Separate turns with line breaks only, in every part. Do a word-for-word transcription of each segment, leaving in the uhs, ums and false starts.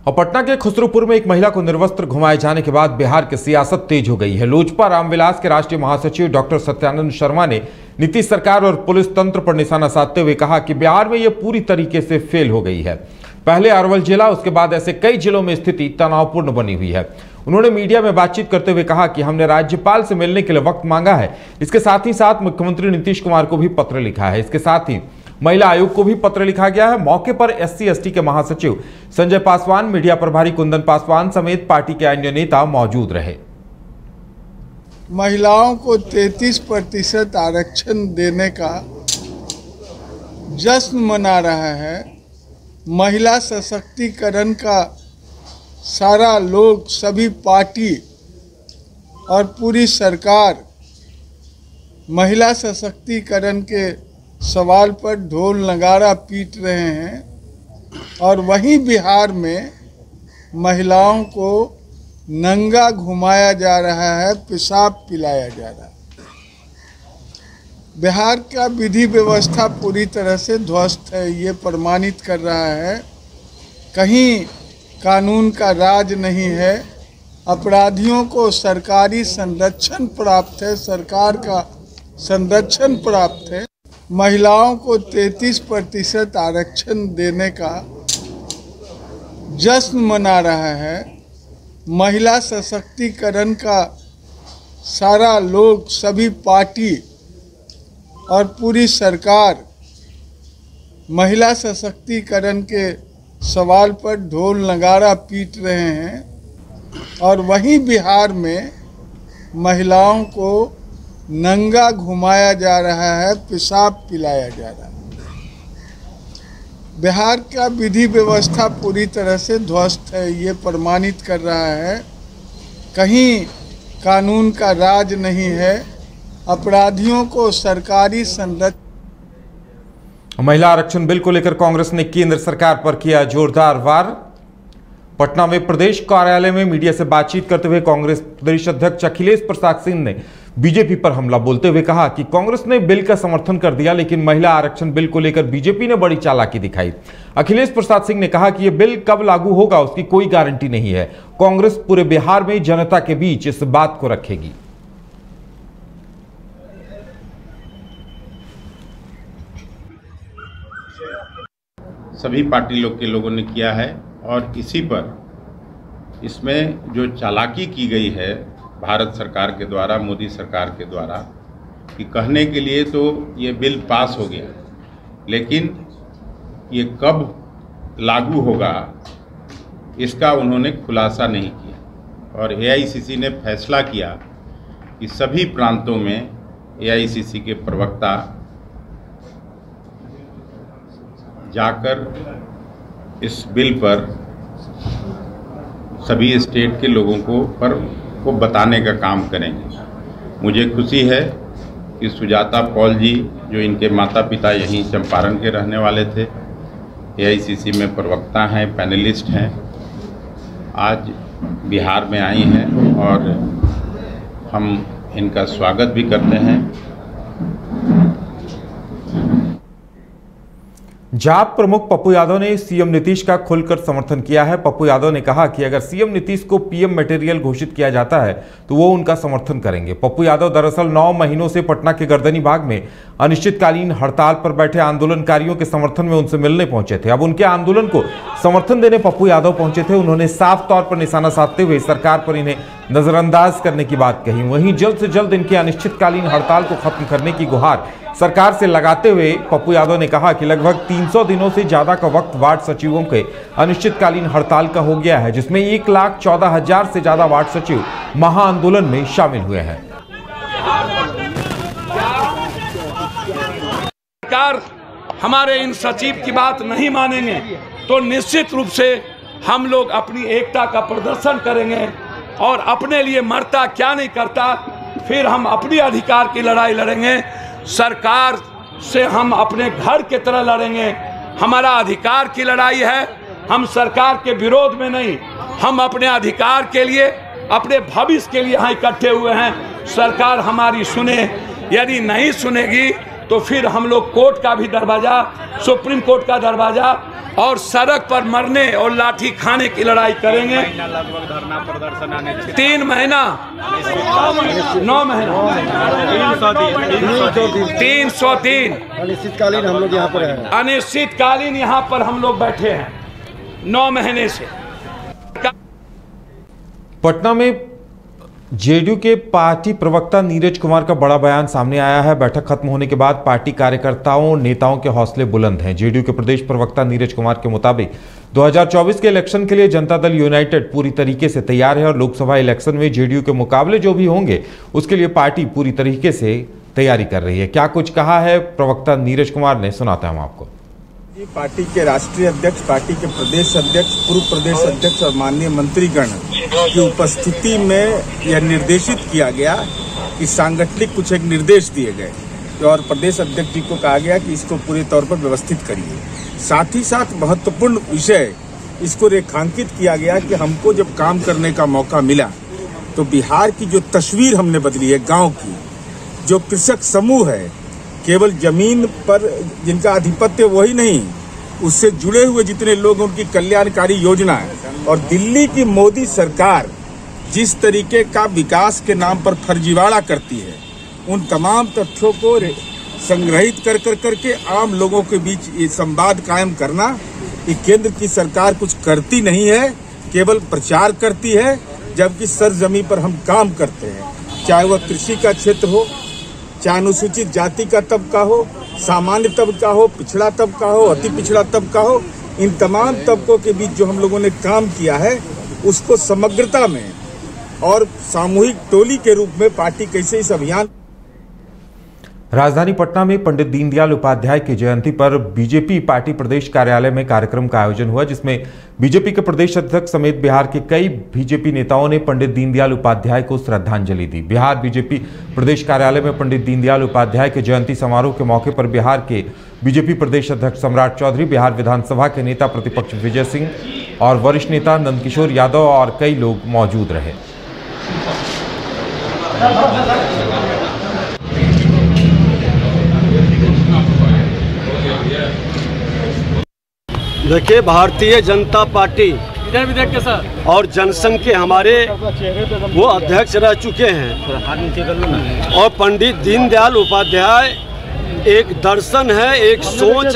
और पटना के खुसरूपुर में एक महिला को निर्वस्त्र घुमाए जाने के बाद बिहार की सियासत तेज हो गई है। लोजपा रामविलास के राष्ट्रीय महासचिव डॉक्टर सत्यानंद शर्मा ने नीतीश सरकार और पुलिस तंत्र पर निशाना साधते हुए कहा कि बिहार में यह पूरी तरीके से फेल हो गई है। पहले अरवल जिला, उसके बाद ऐसे कई जिलों में स्थिति तनावपूर्ण बनी हुई है। उन्होंने मीडिया में बातचीत करते हुए कहा कि हमने राज्यपाल से मिलने के लिए वक्त मांगा है। इसके साथ ही साथ मुख्यमंत्री नीतीश कुमार को भी पत्र लिखा है। इसके साथ ही महिला आयोग को भी पत्र लिखा गया है। मौके पर एससी एसटी के महासचिव संजय पासवान, मीडिया प्रभारी कुंदन पासवान समेत पार्टी के अन्य नेता मौजूद रहे।
महिलाओं को तैंतीस प्रतिशत आरक्षण देने का जश्न मना रहा है। महिला सशक्तिकरण का सारा लोग, सभी पार्टी और पूरी सरकार महिला सशक्तिकरण के सवाल पर ढोल नगाड़ा पीट रहे हैं और वहीं बिहार में महिलाओं को नंगा घुमाया जा रहा है, पेशाब पिलाया जा रहा है। बिहार का विधि व्यवस्था पूरी तरह से ध्वस्त है, ये प्रमाणित कर रहा है। कहीं कानून का राज नहीं है। अपराधियों को सरकारी संरक्षण प्राप्त है, सरकार का संरक्षण प्राप्त है। महिलाओं को तैंतीस प्रतिशत आरक्षण देने का जश्न मना रहा है। महिला सशक्तिकरण का सारा लोग, सभी पार्टी और पूरी सरकार महिला सशक्तिकरण के सवाल पर ढोल नगाड़ा पीट रहे हैं और वहीं बिहार में महिलाओं को नंगा घुमाया जा रहा है, पेशाब पिलाया जा रहा है। बिहार का विधि व्यवस्था पूरी तरह से ध्वस्त है, ये प्रमाणित कर रहा है। कहीं कानून का राज नहीं है। अपराधियों को सरकारी संरक्षण।
महिला आरक्षण बिल को लेकर कांग्रेस ने केंद्र सरकार पर किया जोरदार वार। पटना में प्रदेश कार्यालय में मीडिया से बातचीत करते हुए कांग्रेस प्रदेश अध्यक्ष अखिलेश प्रसाद सिंह ने बीजेपी पर हमला बोलते हुए कहा कि कांग्रेस ने बिल का समर्थन कर दिया, लेकिन महिला आरक्षण बिल को लेकर बीजेपी ने बड़ी चालाकी दिखाई। अखिलेश प्रसाद सिंह ने कहा कि यह बिल कब लागू होगा उसकी कोई गारंटी नहीं है। कांग्रेस पूरे बिहार में जनता के बीच इस बात को रखेगी।
सभी पार्टी लोग के लोगों ने किया है और इसी पर इसमें जो चालाकी की गई है भारत सरकार के द्वारा, मोदी सरकार के द्वारा, कि कहने के लिए तो ये बिल पास हो गया, लेकिन ये कब लागू होगा इसका उन्होंने खुलासा नहीं किया। और ए आई सी सी ने फैसला किया कि सभी प्रांतों में ए आई सी सी के प्रवक्ता जाकर इस बिल पर सभी स्टेट के लोगों को पर को बताने का काम करेंगे। मुझे खुशी है कि सुजाता पॉल जी, जो इनके माता पिता यहीं चंपारण के रहने वाले थे, ए आई सी सी में प्रवक्ता हैं, पैनलिस्ट हैं, आज बिहार में आई हैं और हम इनका स्वागत भी करते हैं।
जाप प्रमुख पप्पू यादव ने सीएम नीतीश का खुलकर समर्थन किया है। पप्पू यादव ने कहा कि अगर सीएम नीतीश को पीएम मटेरियल घोषित किया जाता है तो वो उनका समर्थन करेंगे। पप्पू यादव दरअसल नौ महीनों से पटना के गर्दनी बाग में अनिश्चितकालीन हड़ताल पर बैठे आंदोलनकारियों के समर्थन में उनसे मिलने पहुंचे थे। अब उनके आंदोलन को समर्थन देने पप्पू यादव पहुंचे थे। उन्होंने साफ तौर पर निशाना साधते हुए सरकार पर इन्हें नजरअंदाज करने की बात कही। वहीं जल्द से जल्द इनकी अनिश्चितकालीन हड़ताल को खत्म करने की गुहार सरकार से लगाते हुए पप्पू यादव ने कहा कि लगभग तीन सौ दिनों से ज्यादा का वक्त वार्ड सचिवों के अनिश्चितकालीन हड़ताल का हो गया है, जिसमें एक लाख चौदह हजार से ज्यादा वार्ड सचिव महाआंदोलन में शामिल हुए हैं।
सरकार हमारे इन सचिव की बात नहीं मानेंगे तो निश्चित रूप से हम लोग अपनी एकता का प्रदर्शन करेंगे और अपने लिए मरता क्या नहीं करता, फिर हम अपनी अधिकार की लड़ाई लड़ेंगे। सरकार से हम अपने घर के तरह लड़ेंगे। हमारा अधिकार की लड़ाई है, हम सरकार के विरोध में नहीं, हम अपने अधिकार के लिए, अपने भविष्य के लिए यहाँ इकट्ठे हुए हैं। सरकार हमारी सुने, यदि नहीं सुनेगी तो फिर हम लोग कोर्ट का भी दरवाजा, सुप्रीम कोर्ट का दरवाजा और सड़क पर मरने और लाठी खाने की लड़ाई करेंगे।
लगभग धरना प्रदर्शन
तीन महीना नौ महीना तीन सौ दिन
अनिश्चितकालीन हम लोग यहाँ पर हैं।
अनिश्चितकालीन यहाँ पर हम लोग बैठे हैं नौ महीने से।
पटना में जेडीयू के पार्टी प्रवक्ता नीरज कुमार का बड़ा बयान सामने आया है। बैठक खत्म होने के बाद पार्टी कार्यकर्ताओं नेताओं के हौसले बुलंद हैं। जेडीयू के प्रदेश प्रवक्ता नीरज कुमार के मुताबिक दो हज़ार चौबीस के इलेक्शन के लिए जनता दल यूनाइटेड पूरी तरीके से तैयार है और लोकसभा इलेक्शन में जेडीयू के मुकाबले जो भी होंगे उसके लिए पार्टी पूरी तरीके से तैयारी कर रही है। क्या कुछ कहा है प्रवक्ता नीरज कुमार ने, सुनाते हैं हम आपको।
पार्टी के राष्ट्रीय अध्यक्ष, पार्टी के प्रदेश अध्यक्ष, पूर्व प्रदेश अध्यक्ष और माननीय मंत्रीगण की उपस्थिति में यह निर्देशित किया गया कि सांगठनिक कुछ एक निर्देश दिए गए और प्रदेश अध्यक्ष जी को कहा गया कि इसको पूरे तौर पर व्यवस्थित करिए। साथ ही साथ महत्वपूर्ण विषय इसको रेखांकित किया गया कि हमको जब काम करने का मौका मिला तो बिहार की जो तस्वीर हमने बदली है, गाँव की जो कृषक समूह है, केवल जमीन पर जिनका आधिपत्य वही नहीं, उससे जुड़े हुए जितने लोग उनकी कल्याणकारी योजना है और दिल्ली की मोदी सरकार जिस तरीके का विकास के नाम पर फर्जीवाड़ा करती है, उन तमाम तथ्यों को संग्रहित कर कर करके आम लोगों के बीच ये संवाद कायम करना कि केंद्र की सरकार कुछ करती नहीं है, केवल प्रचार करती है, जबकि सरजमीं पर हम काम करते हैं। चाहे वह कृषि का क्षेत्र हो, चाहे अनुसूचित जाति का तबका हो, सामान्य तबका हो, पिछड़ा तबका हो, अति पिछड़ा तबका हो, इन तमाम तबकों के बीच जो हम लोगों ने काम किया है उसको समग्रता में और सामूहिक टोली के रूप में पार्टी कैसे इस अभियान।
राजधानी पटना में पंडित दीनदयाल उपाध्याय की जयंती पर बीजेपी पार्टी प्रदेश कार्यालय में कार्यक्रम का आयोजन हुआ, जिसमें बीजेपी के प्रदेश अध्यक्ष समेत बिहार के कई बीजेपी नेताओं ने पंडित दीनदयाल उपाध्याय को श्रद्धांजलि दी। बिहार बीजेपी प्रदेश कार्यालय में पंडित दीनदयाल उपाध्याय के जयंती समारोह के मौके पर बिहार के बीजेपी प्रदेश अध्यक्ष सम्राट चौधरी, बिहार विधानसभा के नेता प्रतिपक्ष विजय सिंह और वरिष्ठ नेता नंदकिशोर यादव और कई लोग मौजूद रहे।
देखिए, भारतीय जनता पार्टी और जनसंघ के हमारे वो अध्यक्ष रह चुके हैं और पंडित दीनदयाल उपाध्याय एक दर्शन है, एक सोच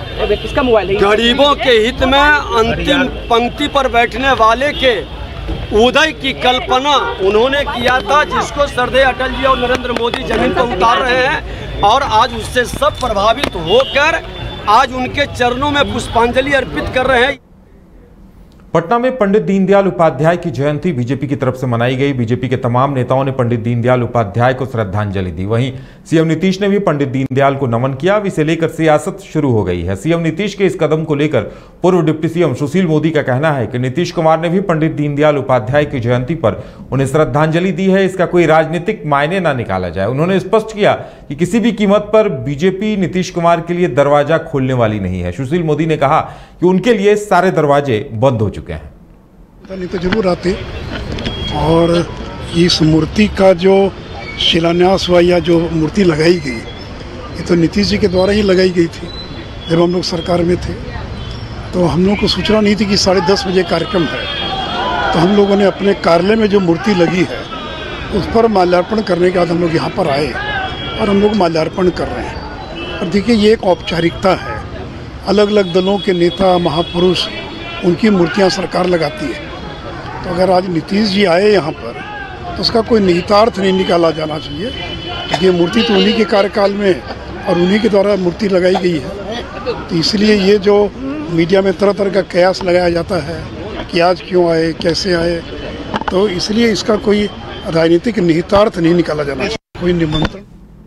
है। गरीबों के हित में अंतिम पंक्ति पर बैठने वाले के उदय की कल्पना उन्होंने किया था, जिसको श्रद्धेय अटल जी और नरेंद्र मोदी जमीन पर उतार रहे हैं और आज उससे सब प्रभावित होकर आज उनके चरणों में पुष्पांजलि अर्पित कर रहे हैं।
पटना में पंडित दीनदयाल उपाध्याय की जयंती बीजेपी की तरफ से मनाई गई। बीजेपी के तमाम नेताओं ने पंडित दीनदयाल उपाध्याय को श्रद्धांजलि दी। वहीं सीएम नीतीश ने भी पंडित दीनदयाल को नमन किया। अब इसे लेकर सियासत शुरू हो गई है। सीएम नीतीश के इस कदम को लेकर पूर्व डिप्टी सीएम सुशील मोदी का कहना है कि नीतीश कुमार ने भी पंडित दीनदयाल उपाध्याय की जयंती पर उन्हें श्रद्धांजलि दी है, इसका कोई राजनीतिक मायने न निकाला जाए। उन्होंने स्पष्ट किया कि किसी भी कीमत पर बीजेपी नीतीश कुमार के लिए दरवाजा खोलने वाली नहीं है। सुशील मोदी ने कहा कि उनके लिए सारे दरवाजे बंद हो चुके हैं।
नहीं तो जरूर आते और इस मूर्ति का जो शिलान्यास हुआ या जो मूर्ति लगाई गई, ये तो नीतीश जी के द्वारा ही लगाई गई थी। जब हम लोग सरकार में थे तो हम लोग को सूचना नहीं थी कि साढ़े दस बजे कार्यक्रम है, तो हम लोगों ने अपने कार्यालय में जो मूर्ति लगी है उस पर माल्यार्पण करने के बाद हम लोग यहाँ पर आए और हम लोग माल्यार्पण कर रहे हैं। और देखिए, ये एक औपचारिकता है। अलग अलग दलों के नेता, महापुरुष, उनकी मूर्तियाँ सरकार लगाती है। तो अगर आज नीतीश जी आए यहाँ पर तो उसका कोई निहितार्थ नहीं निकाला जाना चाहिए, क्योंकि ये मूर्ति तो उन्हीं के कार्यकाल में और उन्हीं के द्वारा मूर्ति लगाई गई है। तो इसलिए ये जो मीडिया में तरह तरह का कयास लगाया जाता है कि आज क्यों आए, कैसे आए, तो इसलिए इसका कोई राजनीतिक निहितार्थ नहीं निकाला जाना चाहिए, कोई निमंत्रण।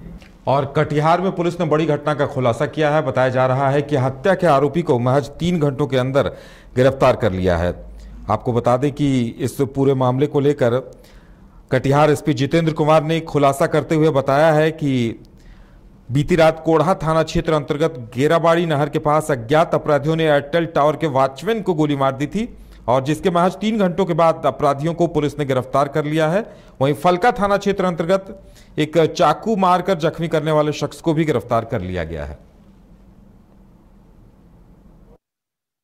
और कटिहार में पुलिस ने बड़ी घटना का खुलासा किया है। बताया जा रहा है कि हत्या के आरोपी को महज तीन घंटों के अंदर गिरफ्तार कर लिया है। आपको बता दें कि इस पूरे मामले को लेकर कटिहार एसपी जितेंद्र कुमार ने खुलासा करते हुए बताया है कि बीती रात कोढ़ा थाना क्षेत्र अंतर्गत गेराबाड़ी नहर के पास अज्ञात अपराधियों ने एयरटेल टावर के वॉचमैन को गोली मार दी थी और जिसके महज तीन घंटों के बाद अपराधियों को पुलिस ने गिरफ्तार कर लिया है। वहीं फलका थाना क्षेत्र अंतर्गत एक चाकू मारकर जख्मी करने वाले शख्स को भी गिरफ्तार कर लिया गया है।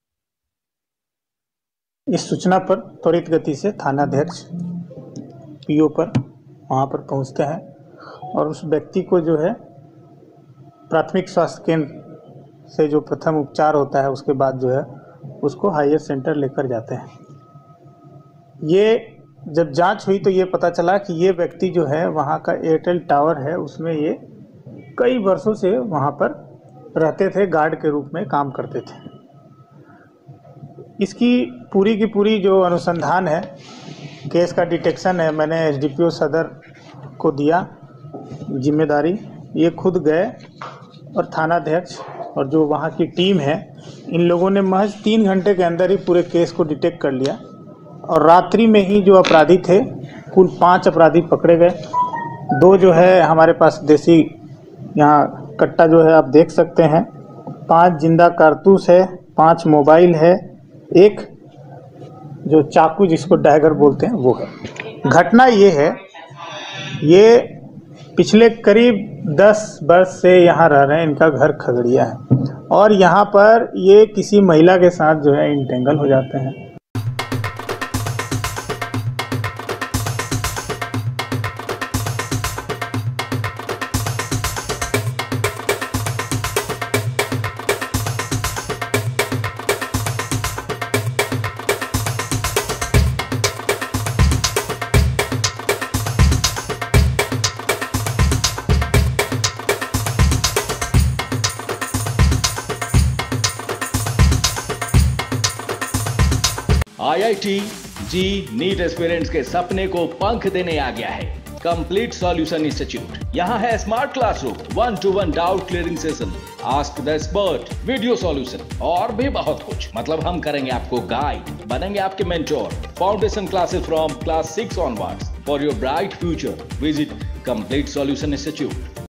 इस सूचना पर त्वरित गति से थानाध्यक्ष पीओ पर वहाँ पर पहुँचते हैं और उस व्यक्ति को जो है प्राथमिक स्वास्थ्य केंद्र से जो प्रथम उपचार होता है उसके बाद जो है उसको हायर सेंटर लेकर जाते हैं। ये जब जांच हुई तो ये पता चला कि ये व्यक्ति जो है वहाँ का एयरटेल टावर है उसमें ये कई वर्षों से वहाँ पर रहते थे, गार्ड के रूप में काम करते थे। इसकी पूरी की पूरी जो अनुसंधान है, केस का डिटेक्शन है, मैंने एसडीपीओ सदर को दिया जिम्मेदारी। ये खुद गए और थानाध्यक्ष और जो वहाँ की टीम है इन लोगों ने महज तीन घंटे के अंदर ही पूरे केस को डिटेक्ट कर लिया और रात्रि में ही जो अपराधी थे कुल पांच अपराधी पकड़े गए। दो जो है हमारे पास देसी यहाँ कट्टा जो है आप देख सकते हैं, पांच जिंदा कारतूस है, पांच मोबाइल है, एक जो चाकू जिसको डैगर बोलते हैं वो है। घटना ये है, ये पिछले करीब दस वर्ष से यहाँ रह रहे हैं, इनका घर खगड़िया है और यहाँ पर ये किसी महिला के साथ जो है इंटेंगल हो जाते हैं।
आईआईटी जी नीट एस्पिरेंट्स के सपने को पंख देने आ गया है कंप्लीट सॉल्यूशन इंस्टीट्यूट। यहाँ है smart classroom, one to one doubt clearing session, ask the expert, video solution और भी बहुत कुछ। मतलब हम करेंगे आपको गाइड, बनेंगे आपके mentor. Foundation classes from class six onwards for your bright future. Visit complete solution institute.